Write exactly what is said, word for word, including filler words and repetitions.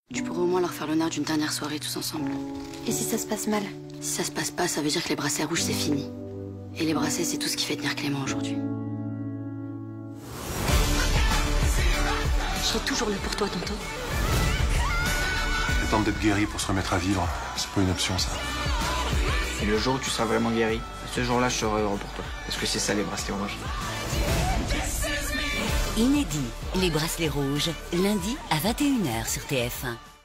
Tu pourrais au moins leur faire l'honneur d'une dernière soirée tous ensemble. Et si ça se passe mal? Si ça se passe pas, ça veut dire que les bracelets rouges, c'est fini. Et les bracelets, c'est tout ce qui fait tenir Clément aujourd'hui. Je serai toujours là pour toi, tonton. Attendre d'être guéri pour se remettre à vivre, c'est pas une option, ça. Et le jour où tu seras vraiment guéri, ce jour-là, je serai heureux pour toi. Parce que c'est ça, les bracelets rouges. Inédit, les bracelets rouges, lundi à vingt et une heures sur T F un.